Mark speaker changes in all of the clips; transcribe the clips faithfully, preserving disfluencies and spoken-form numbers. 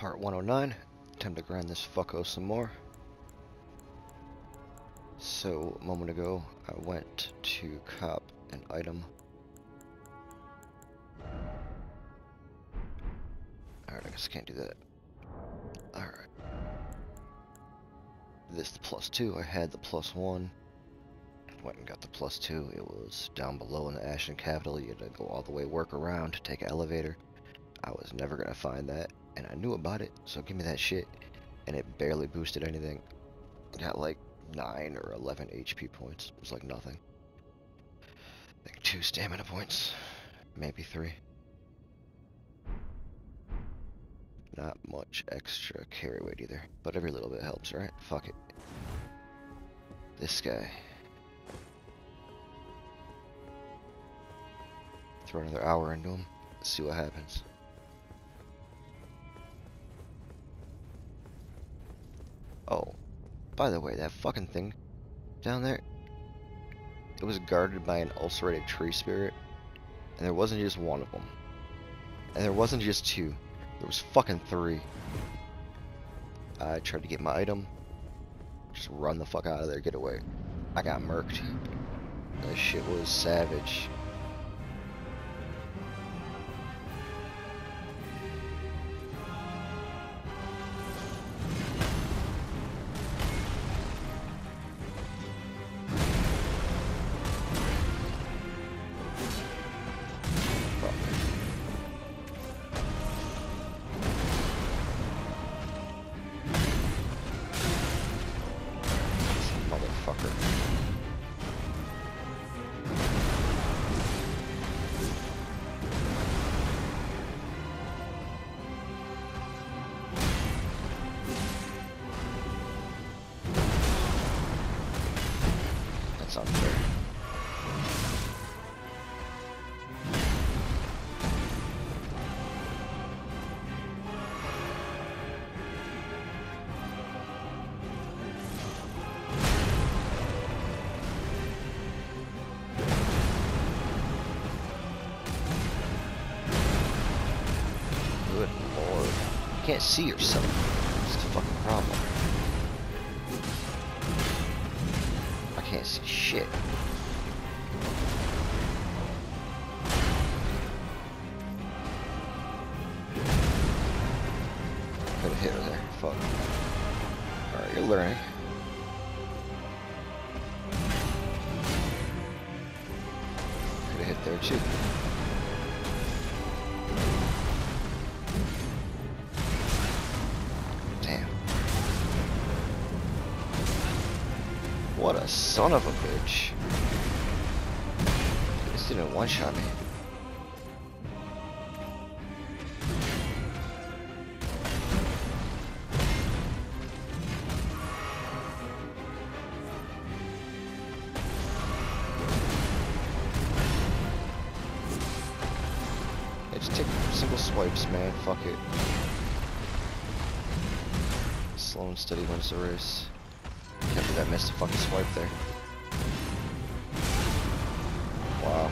Speaker 1: part one oh nine. Time to grind this fucko some more. So, a moment ago, I went to cop an item. Alright, I guess I can't do that. Alright. This is the plus two. I had the plus one. Went and got the plus two. It was down below in the Ashton Capital. You had to go all the way, work around to take an elevator. I was never gonna find that, and I knew about it, so give me that shit. And it barely boosted anything. It got like nine or eleven H P points. It was like nothing. I think two stamina points, maybe three. Not much extra carry weight either, but every little bit helps, right? Fuck it. This guy. Throw another hour into him, see what happens. Oh, by the way, that fucking thing down there, it was guarded by an ulcerated tree spirit, and there wasn't just one of them, and there wasn't just two, there was fucking three. I tried to get my item, just run the fuck out of there, get away. I got murked. That shit was savage. That's unfair. Good lord. You can't see yourself. It's the fucking problem. I can't see shit. Could've hit her there. Fuck. Alright, you're learning. Could've hit there too. Damn. What a son of a bitch. This didn't one-shot me. Yeah, just take simple swipes, man. Fuck it. Slow and steady wins the race. Can't believe I missed a fucking swipe there. Wow.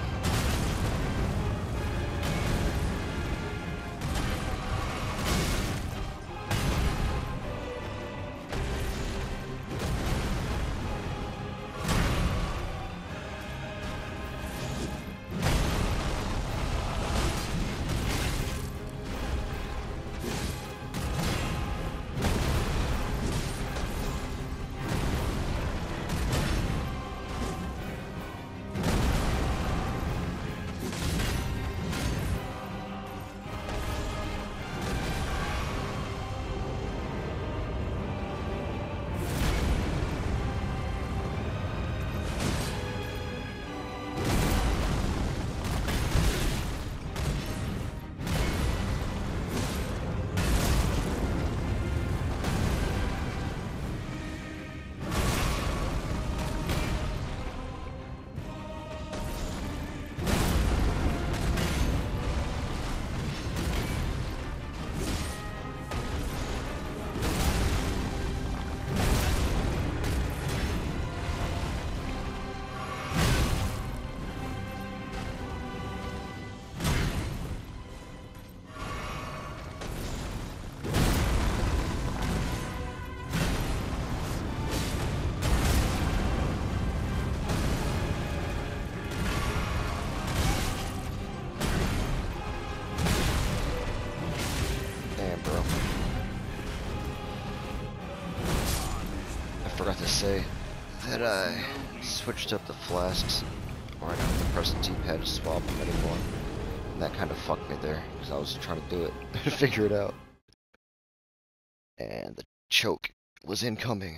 Speaker 1: say that I switched up the flasks, or I don't have to press the D-pad to swap them anymore. And that kind of fucked me there, because I was trying to do it, figure it out. And the choke was incoming.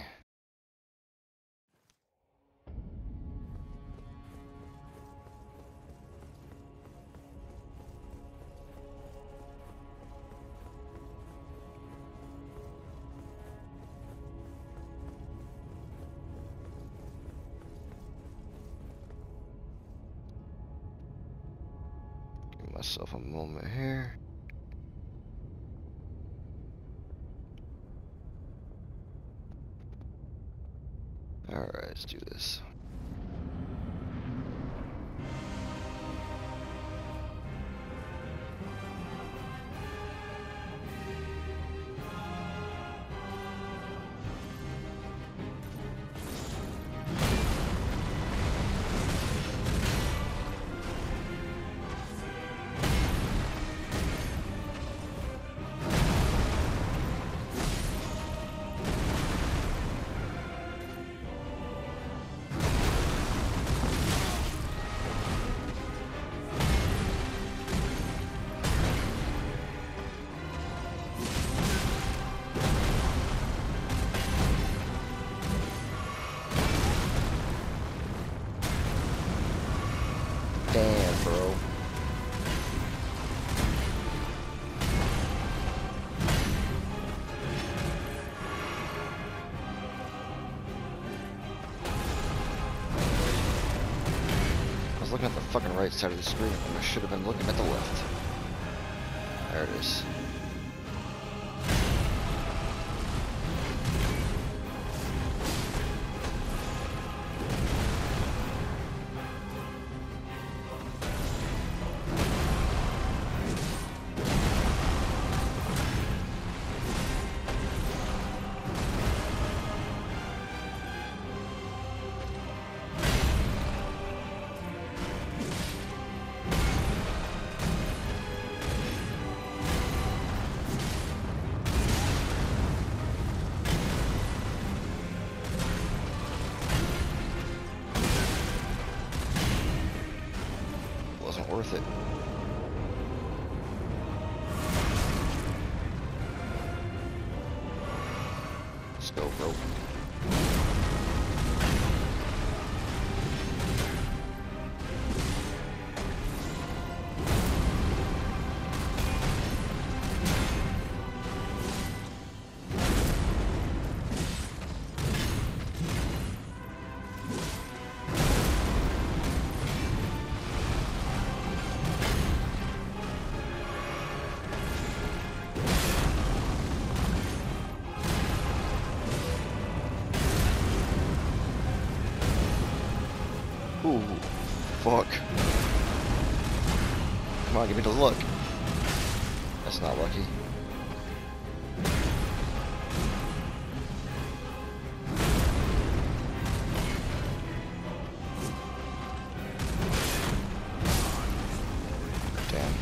Speaker 1: Give myself a moment here. Alright, let's do this. Damn, bro. I was looking at the fucking right side of the screen when I should have been looking at the left. There it is. Wasn't worth it. Let's go, bro. Ooh, fuck. Come on, give me the look. That's not lucky. Damn.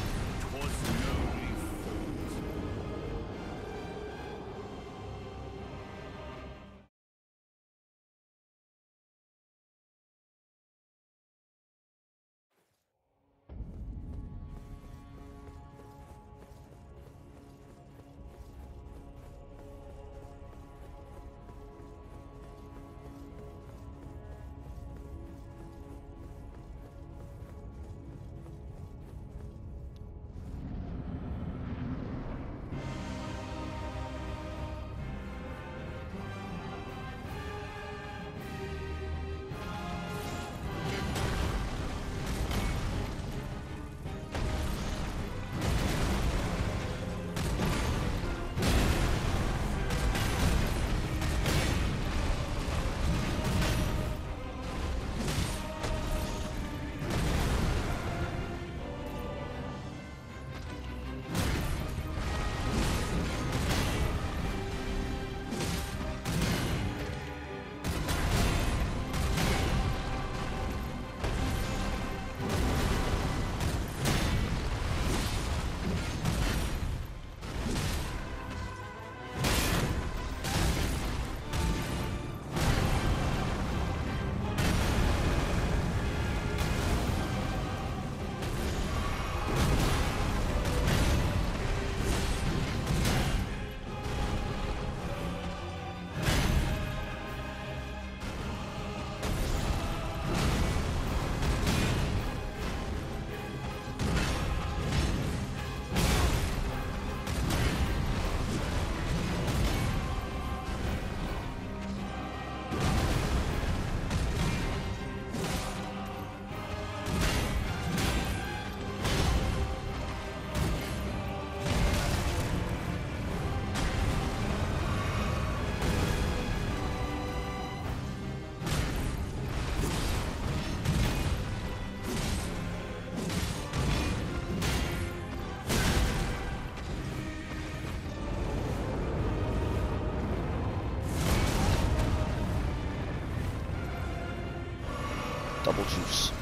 Speaker 1: double juice.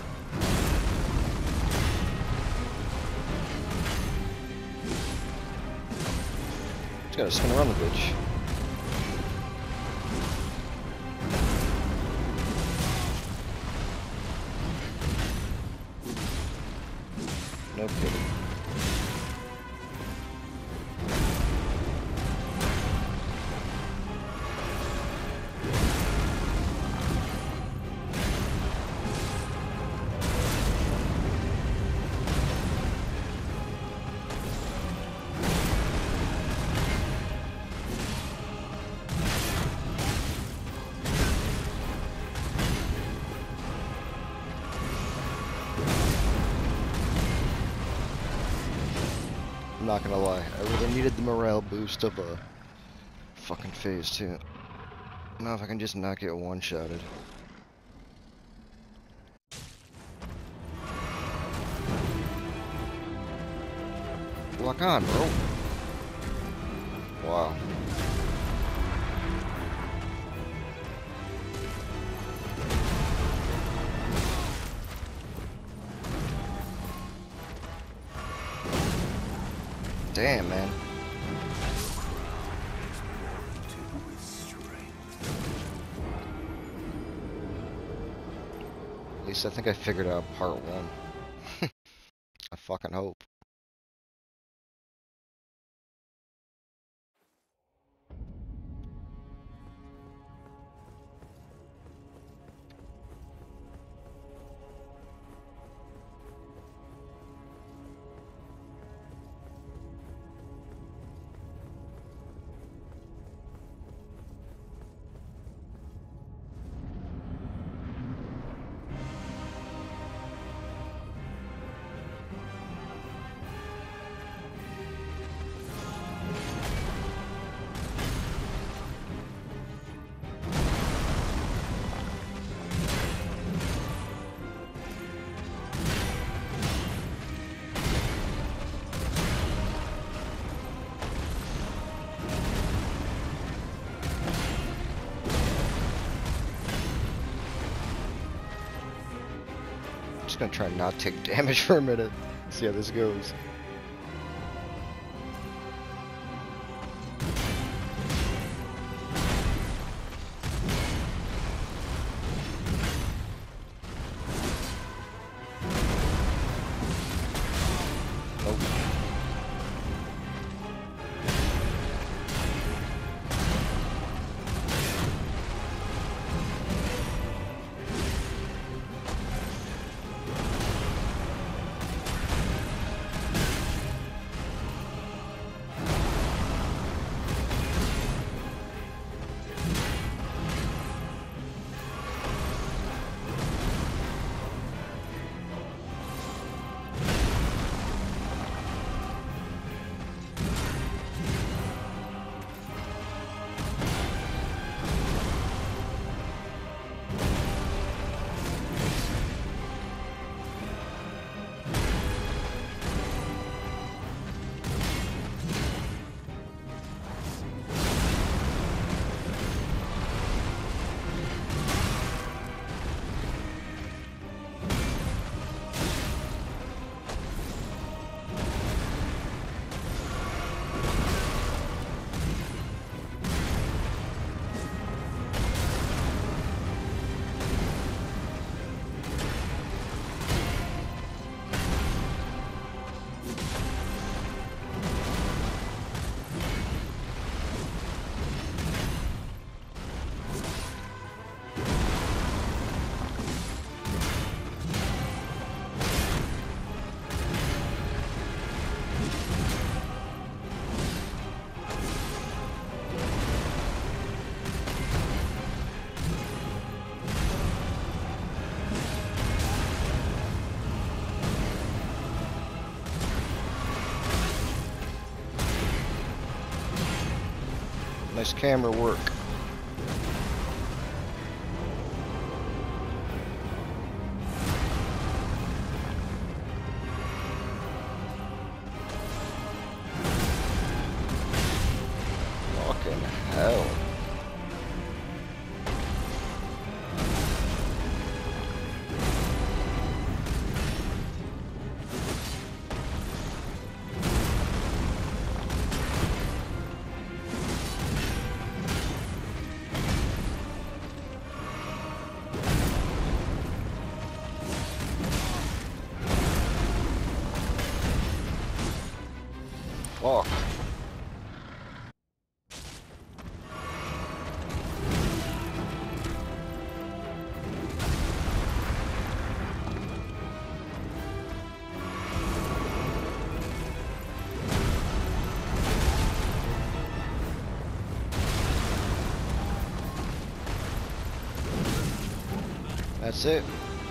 Speaker 1: Just gotta spin around the bitch. No kidding. I'm not gonna lie, I really needed the morale boost of a fucking phase two. Now if I can just not get one-shotted. Lock on, bro. Wow. Damn, man. At least I think I figured out part one. I fucking hope. Just gonna try and not take damage for a minute. See how this goes. Nope. Nice camera work. Fucking hell. Fuck. That's it.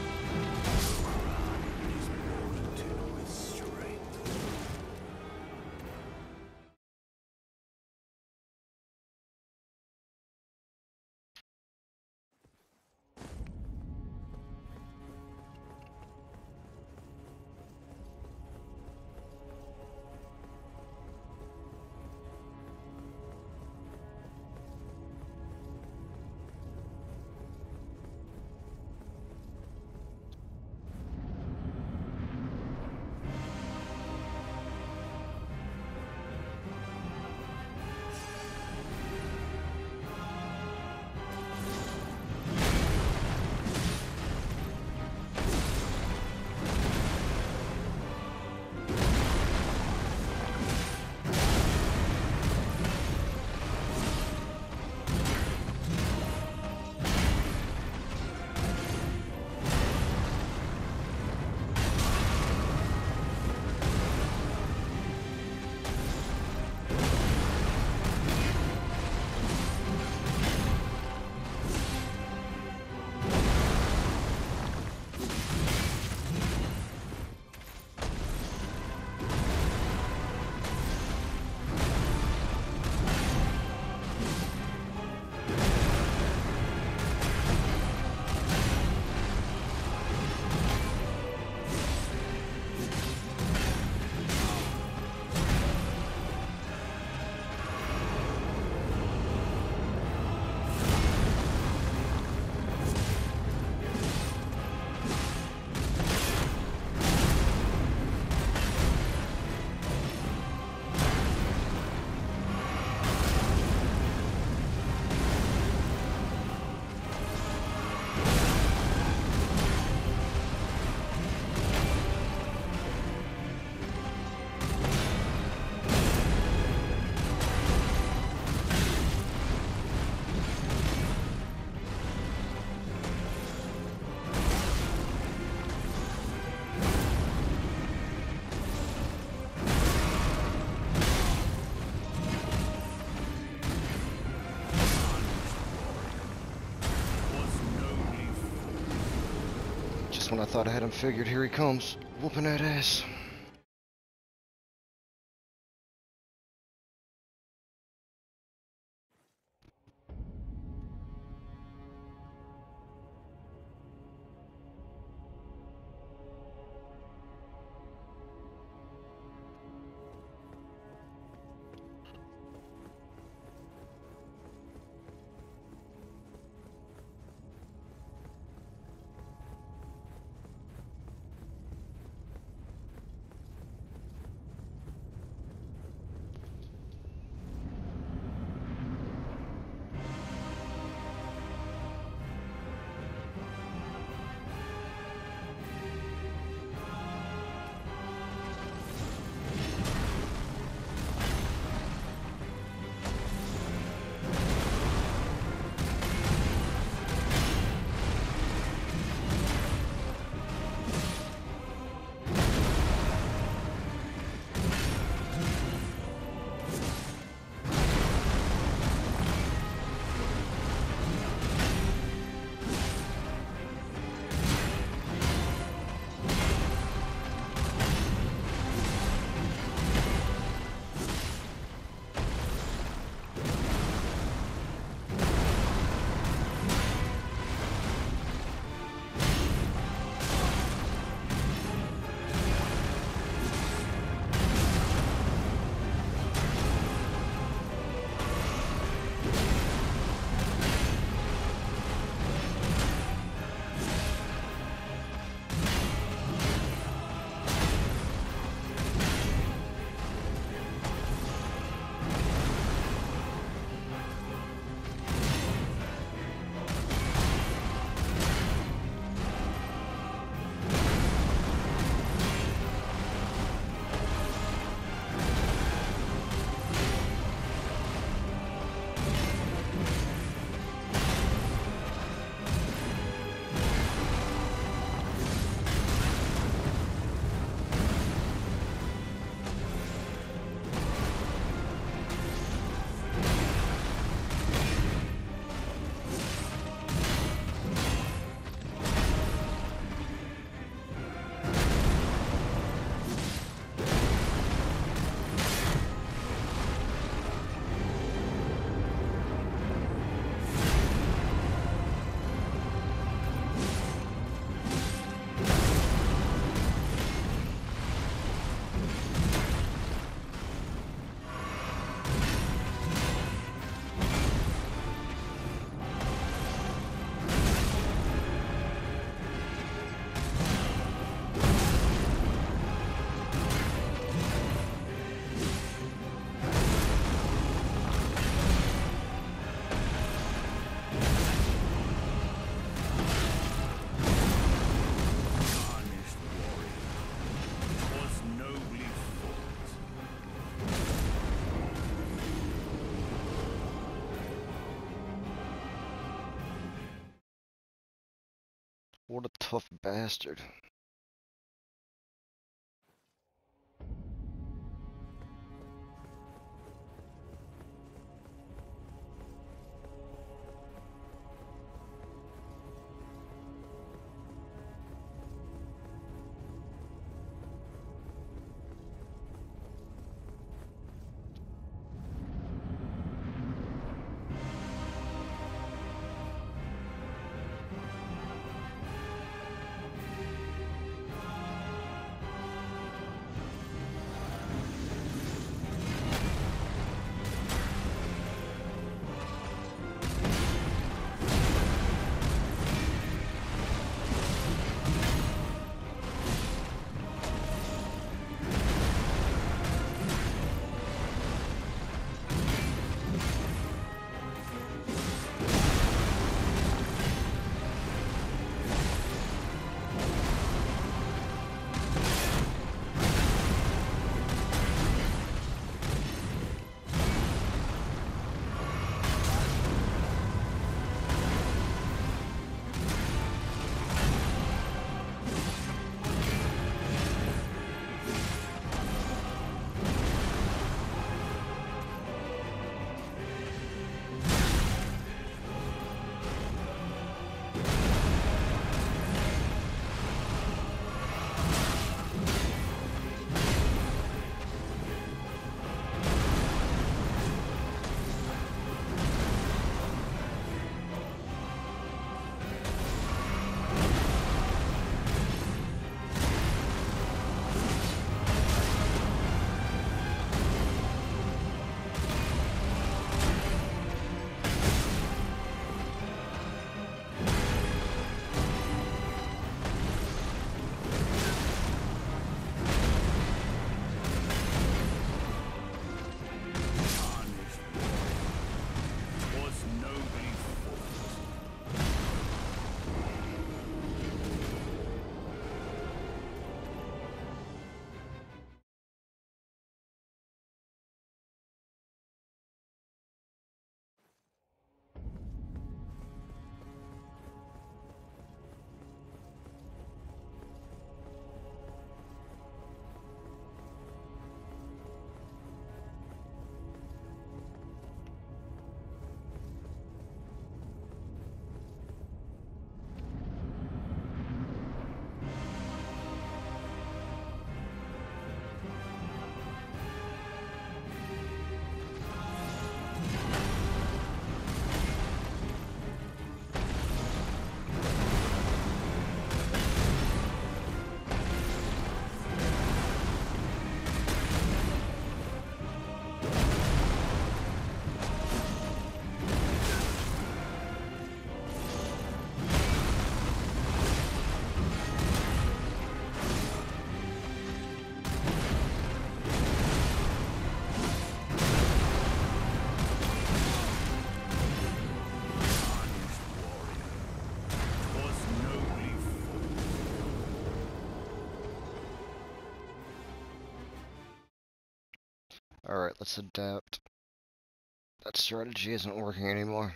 Speaker 1: When I thought I had him figured, here he comes, whooping that ass. What a tough bastard. Alright, let's adapt. That strategy isn't working anymore.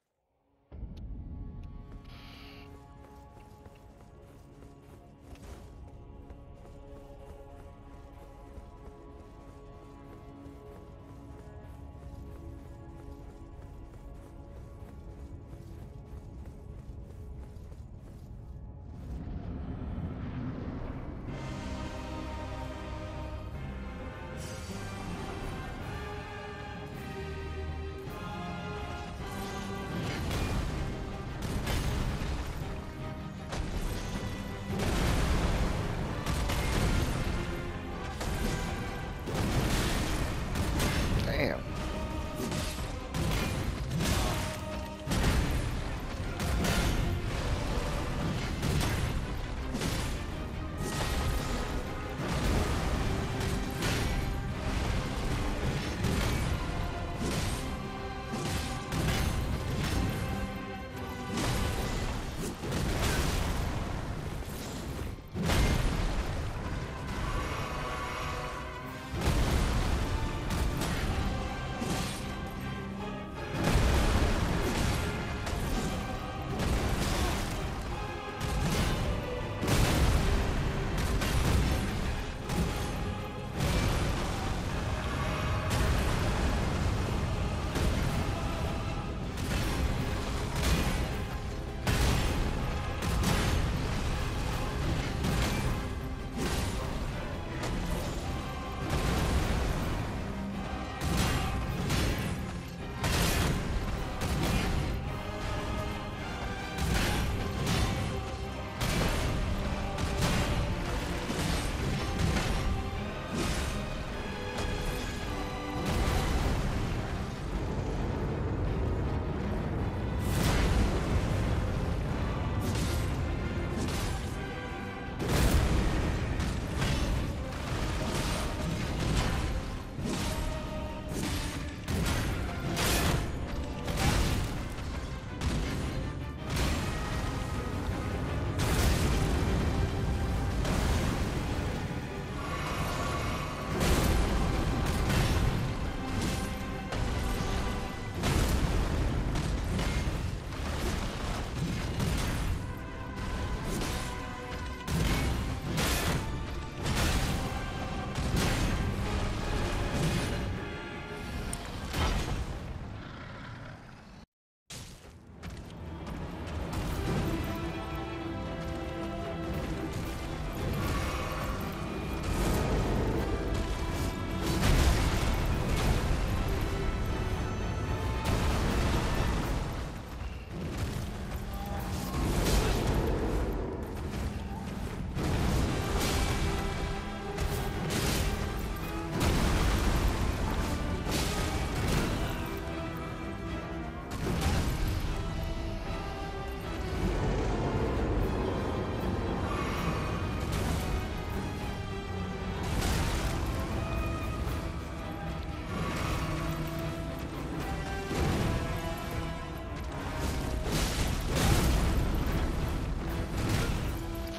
Speaker 1: Damn.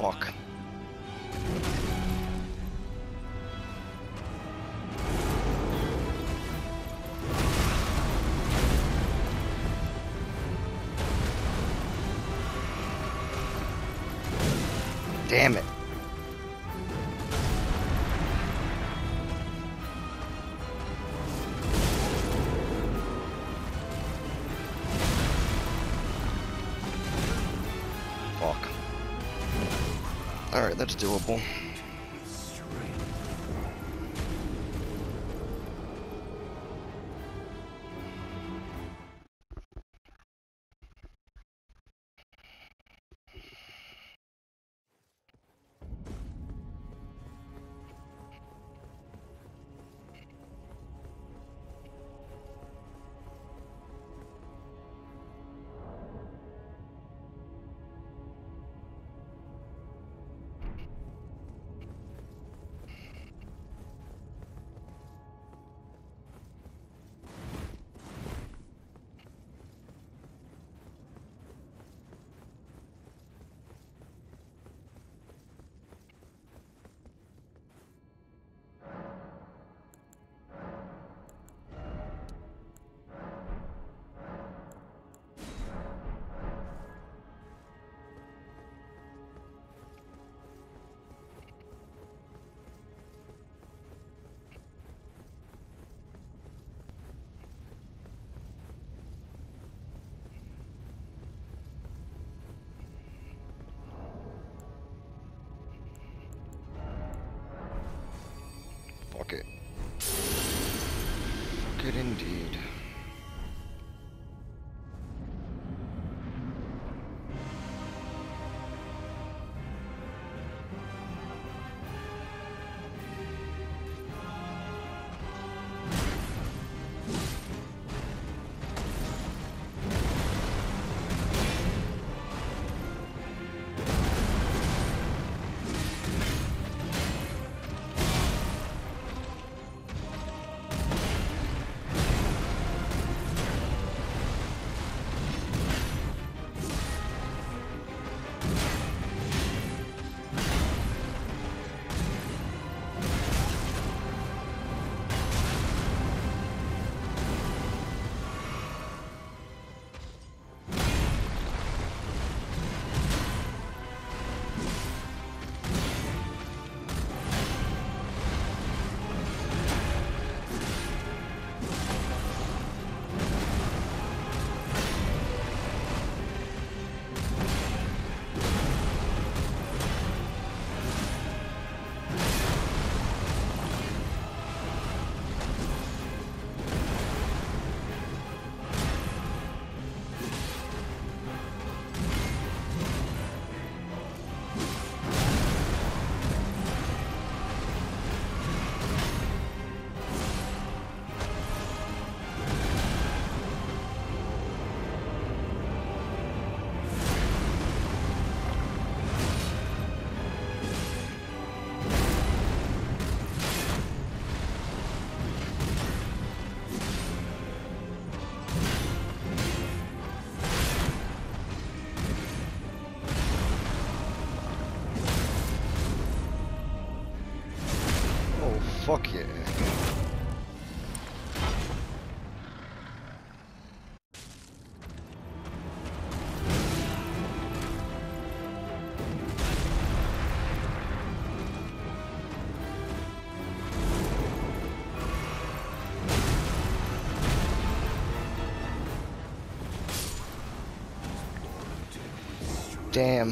Speaker 1: Fuck. Damn it. Fuck. Alright, that's doable. Fuck it. Fuck it indeed. Fuck yeah. Damn.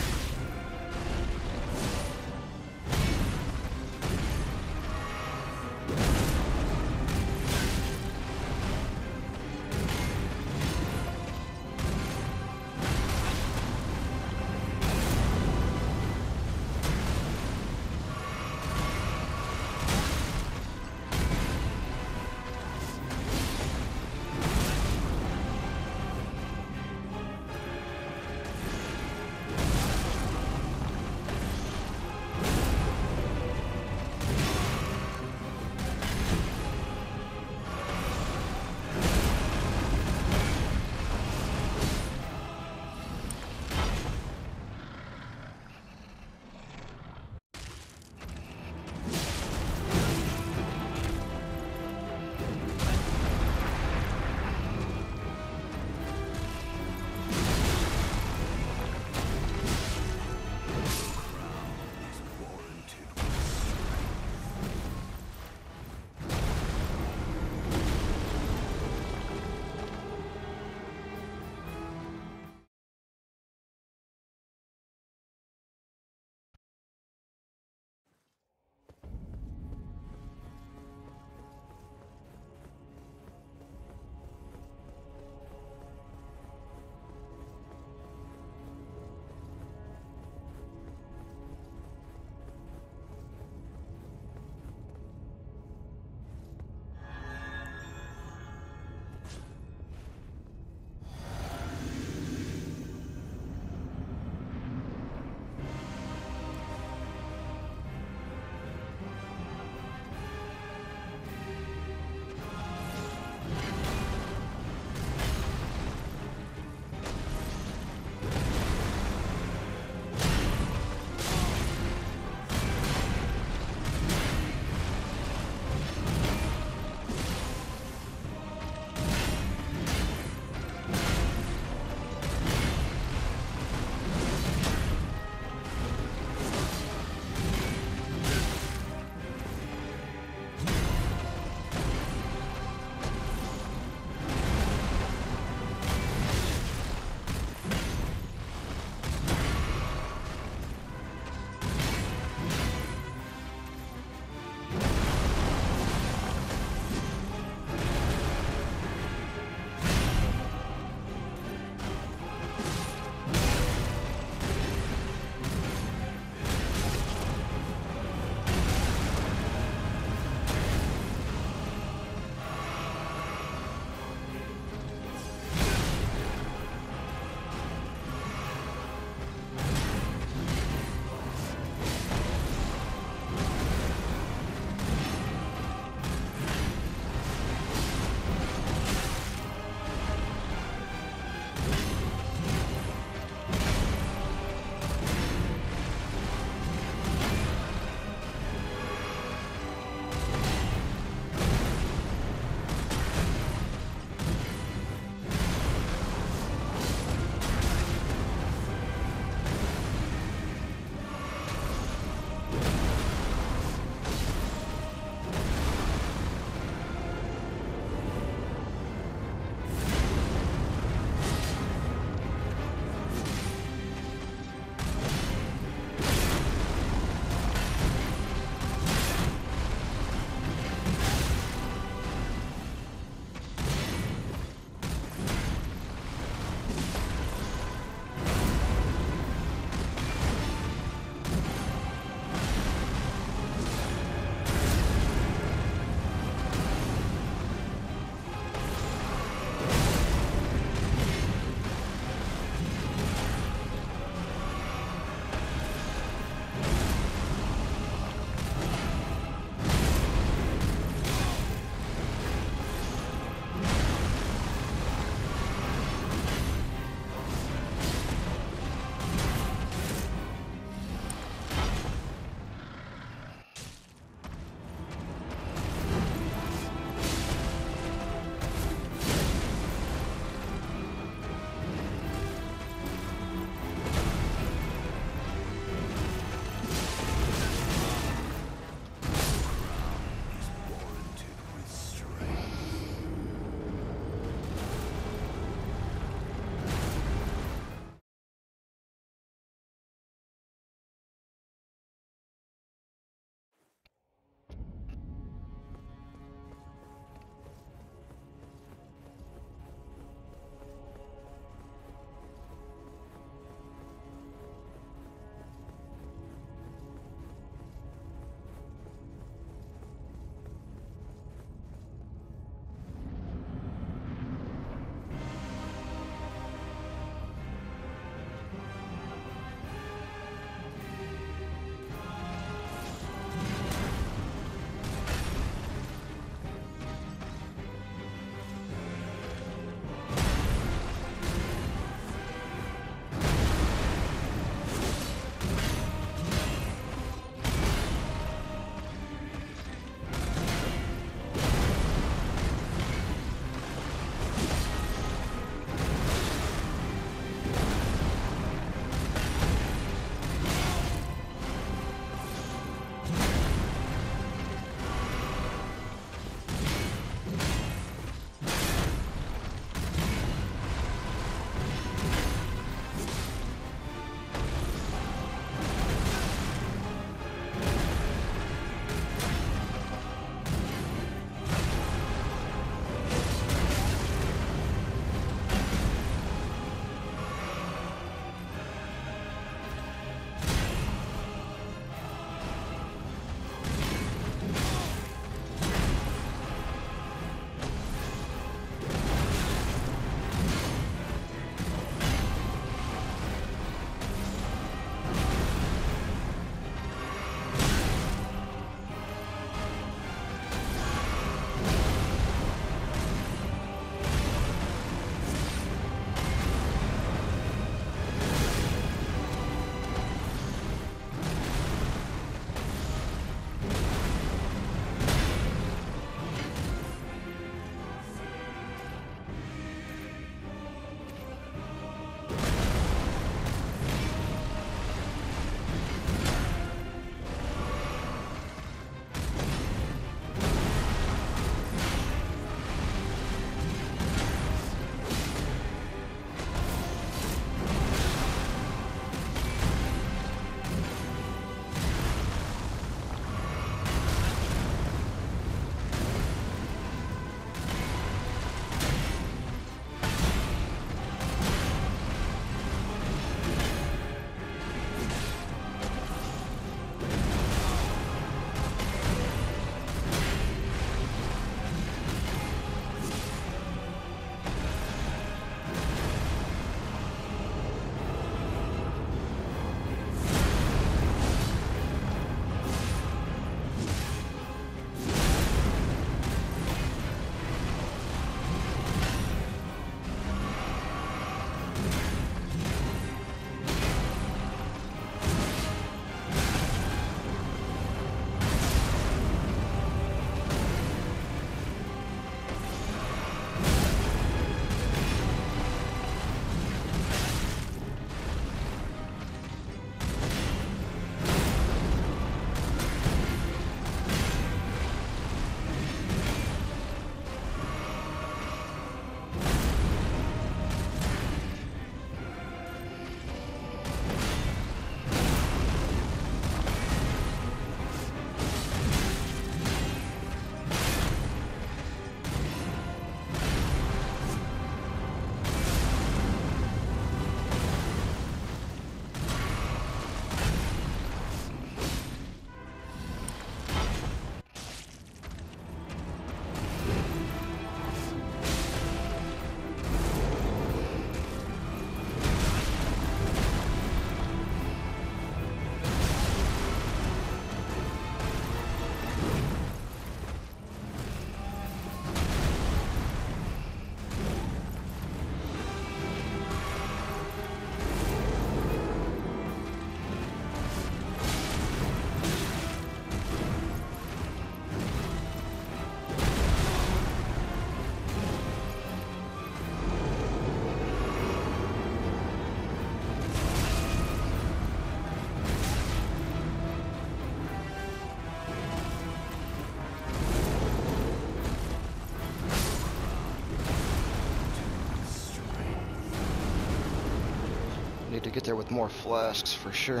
Speaker 1: get there with more flasks for sure.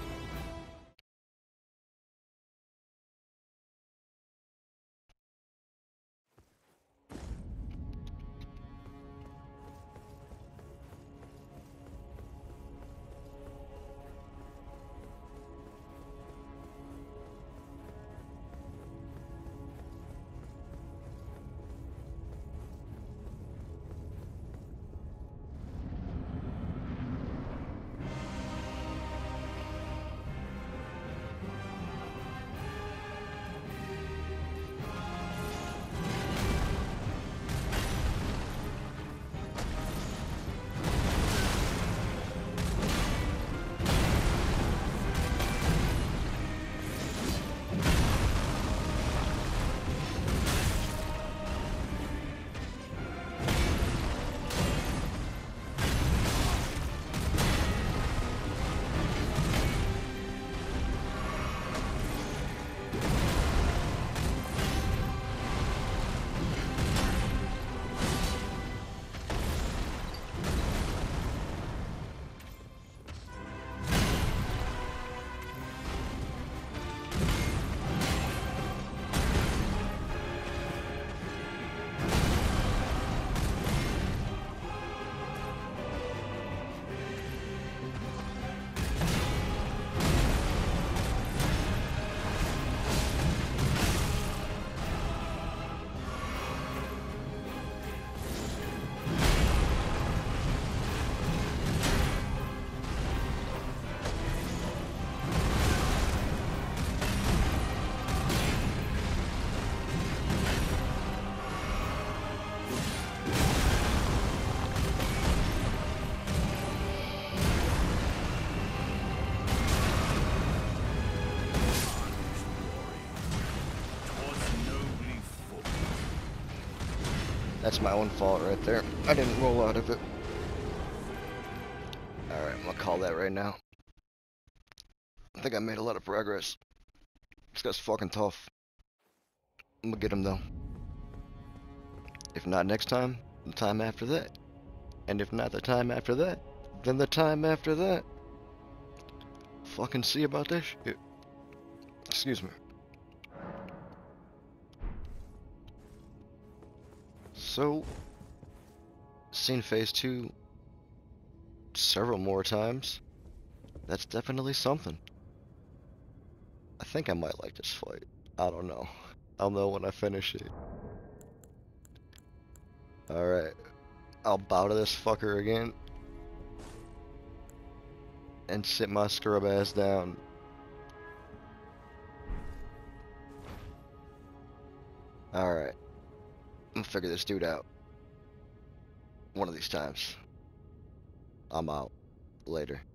Speaker 1: That's my own fault right there. I didn't roll out of it. Alright, I'm gonna call that right now. I think I made a lot of progress. This guy's fucking tough. I'm gonna get him though. If not next time, the time after that. And if not the time after that, then the time after that. Fucking see about this shit. Excuse me. So, seen phase two several more times. That's definitely something. I think I might like this fight. I don't know. I'll know when I finish it. Alright. I'll bow to this fucker again. And sit my scrub ass down. Alright. I'm gonna figure this dude out. One of these times. I'm out. Later.